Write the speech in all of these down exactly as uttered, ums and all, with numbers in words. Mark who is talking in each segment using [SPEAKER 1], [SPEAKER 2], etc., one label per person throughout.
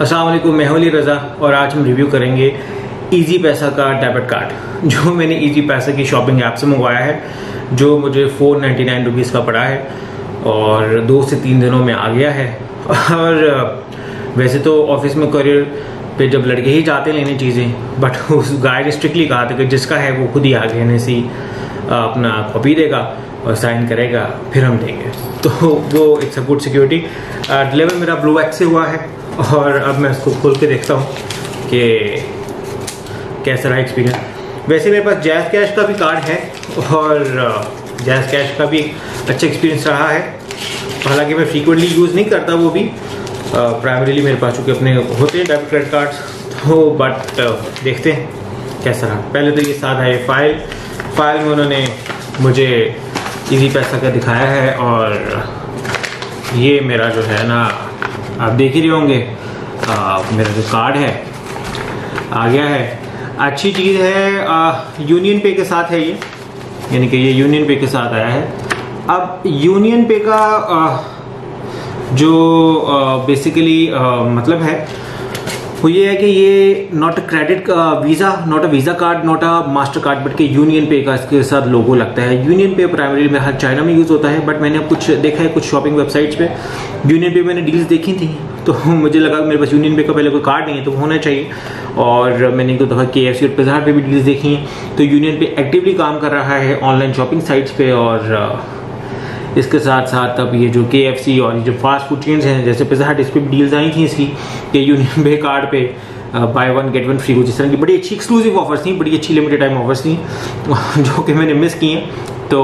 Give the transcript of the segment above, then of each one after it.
[SPEAKER 1] अस्सलाम वालेकुम, मैं हूं अली रज़ा और आज हम रिव्यू करेंगे इजी पैसा का डेबिट कार्ड जो मैंने इजी पैसा की शॉपिंग ऐप से मंगवाया है, जो मुझे फोर नाइन्टी नाइन रुपीज़ का पड़ा है और दो से तीन दिनों में आ गया है। और वैसे तो ऑफिस में करियर पे जब लड़के ही जाते लेने चीज़ें, बट उस गाय ने स्ट्रिक्टली कहा था कि जिसका है वो खुद ही आ गया सी अपना कॉपी देगा और साइन करेगा, फिर हम देंगे। तो वो it's a good security. Deliver मेरा ब्लू एक्स से हुआ है और अब मैं इसको खोल के देखता हूँ कि कैसा रहा एक्सपीरियंस। वैसे मेरे पास जैज़ कैश का भी कार्ड है और जैज़ कैश का भी अच्छा एक्सपीरियंस रहा है। हालांकि मैं फ्रीक्वेंटली यूज़ नहीं करता वो भी, प्राइमरीली uh, मेरे पास चूँकि अपने होते हैं डेबिट क्रेडिट कार्ड्स, तो बट uh, देखते हैं कैसा रहा। पहले तो ये साथ है फाइल फाइल में उन्होंने मुझे इजी पैसा का दिखाया है और ये मेरा जो है ना, आप देख ही रहे होंगे, आ, मेरा जो कार्ड है आ गया है। अच्छी चीज़ है, आ, यूनियन पे के साथ है ये, यानी कि ये यूनियन पे के साथ आया है। अब यूनियन पे का आ, जो बेसिकली मतलब है वो ये है कि ये not a credit visa, not a visa card, not a master card, but कि यूनियन पे का इसके साथ लोगो लगता है। यूनियन पे प्राइमरी में हर चाइना में यूज़ होता है, बट मैंने अब कुछ देखा है कुछ शॉपिंग वेबसाइट्स पे यूनियन पे मैंने डील्स देखी थी, तो मुझे लगा मेरे पास यूनियन पे का पहले कोई कार्ड नहीं है तो होना चाहिए। और मैंने एक दो दफ़ा के एफ सी और पिज़्ज़ा हट पे भी डील्स देखी हैं, तो यूनियन पे एक्टिवली काम कर रहा है ऑनलाइन शॉपिंग साइट्स पे। और इसके साथ साथ अब ये जो के एफ सी और ये जो फास्ट फूड चेन्स हैं जैसे पिज़्ज़ा हट, इस पर भी डील्स आई थी इसकी कि यूनियन पे कार्ड पे buy one get one free हो, जिस तरह की बड़ी अच्छी एक्सक्लूसिव ऑफर्स थी, बड़ी अच्छी लिमिटेड टाइम ऑफर्स थी जो कि मैंने मिस किए। तो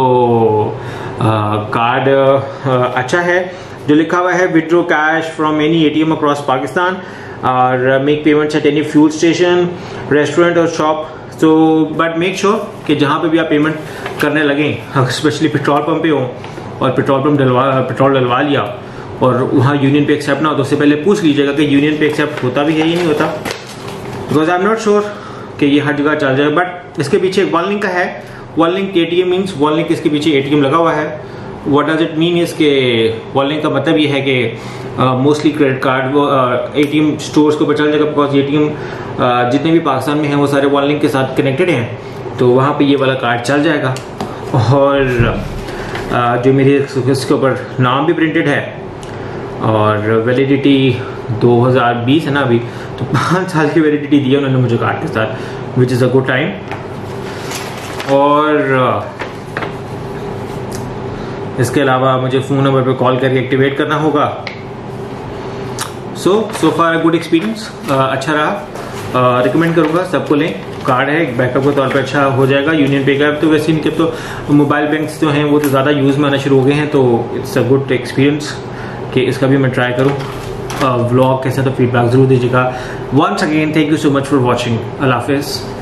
[SPEAKER 1] कार्ड अच्छा है। जो लिखा हुआ है withdraw cash from any A T M across Pakistan और make payments at any fuel station, restaurant और shop. So but make sure कि जहाँ पे भी आप पेमेंट करने लगें, स्पेशली पेट्रोल पंप पे हो और पेट्रोल पंप डलवा पेट्रोल डलवा लिया और वहाँ यूनियन पे एक्सेप्ट ना हो, तो उससे पहले पूछ लीजिएगा कि यूनियन पे एक्सेप्ट होता भी है या नहीं होता, because I am not sure कि ये हर जगह चल जाए। बट इसके पीछे एक वन लिंक का है, one link A T M means one link, इसके पीछे ए टी एम लगा हुआ है। What does it mean is के वन लिंक का मतलब ये है कि मोस्टली क्रेडिट कार्ड वो ए टी एम स्टोर्स को चल जाएगा, बिकॉज ए टी एम जितने भी पाकिस्तान में हैं वो सारे वन लिंक के साथ कनेक्टेड हैं, तो वहाँ पे ये वाला कार्ड चल जाएगा। और Uh, जो मेरे इसके ऊपर नाम भी प्रिंटेड है और वैलिडिटी दो हज़ार बीस है ना अभी, तो पाँच साल की वैलिडिटी दी है उन्होंने मुझे कार्ड के साथ, which is a good time. और uh, इसके अलावा मुझे फ़ोन नंबर पे कॉल करके एक्टिवेट करना होगा। सो सो फार गुड एक्सपीरियंस, अच्छा रहा, रिकमेंड uh, करूँगा सबको लें। कार्ड है, बैकअप के तौर पे अच्छा हो जाएगा। यूनियन पे का तो वैसे इनके तो मोबाइल बैंक्स जो हैं वो तो ज़्यादा यूज़ में आना शुरू हो गए हैं, तो इट्स अ गुड एक्सपीरियंस कि इसका भी मैं ट्राई करूँ। व्लॉग कैसा तो फीडबैक ज़रूर दीजिएगा। Once again thank you so much for watching. Allah हाफिज़।